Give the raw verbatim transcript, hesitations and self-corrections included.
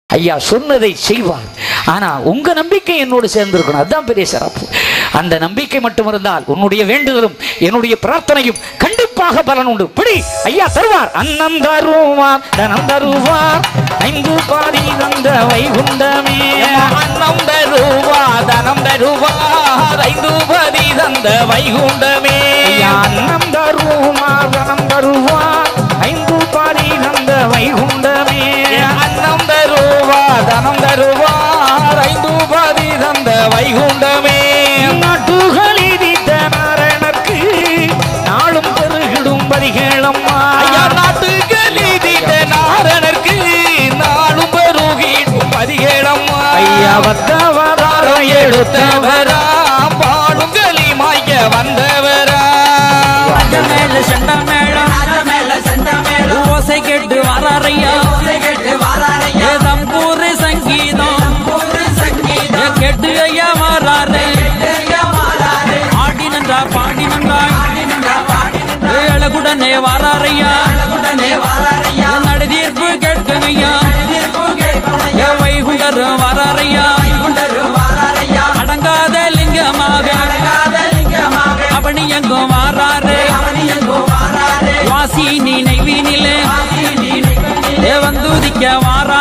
ஐயா சொன்னதை செய்வார். ஆனா உங்க நம்பிக்கை என்னோடு சேர்ந்திருக்கணும். அதுதான் பெரிய சிறப்பு. அந்த நம்பிக்கை மட்டும் இருந்தால் உன்னுடைய வேண்டுதலும் என்னுடைய பிரார்த்தனையும் கண்டிப்பாக பலன் உண்டு. பிடி ஐயா தருவார். அன்னம் தருவார் தனம் தருவார் ஐந்து பாதி தந்த வைகுண்டமே. அன்னம் தருவார் தனம் தருவார் ஐந்து பாதி தந்த வைகுண்டமே. அன்னம் தருவார் தனம் தருவார் ஐந்து பாதி தந்த வைகுண்டமே. அன்னம் தருவார் தனம் தருவார் ஐந்து பாதி தந்த வைகுண்டமே. நாட்டுகளிதித்த நாரணனுக்கு நாளும் பெருகிடும் பரிகேளம்மா. ஐயா நாட்டுகளிதித்த நாரணனுக்கு நாளும் பெருகிடும் பரிகேளம்மா. ஐயா வந்தவராரம் எடுத்தவரா பாடுங்களி மாய்க்க வந்தவரா. மேல செண்ட மேளம் ஓசை கேட்டு வாராரையா தம்பூரு சங்கீதம் கேட்டு ஐயா வாராரு. ஆடி நன்றா பாடி நன்றாய் அழகுடனே வாராரையா நடுதீர்ப்பு கேட்கணையா வைகுண்டர் வாராரையா அடங்காத லிங்கமாக அவனி எங்கும் வாராரு. வாசி நீ நெய்வீனிலே வந்துதிக்க வாரா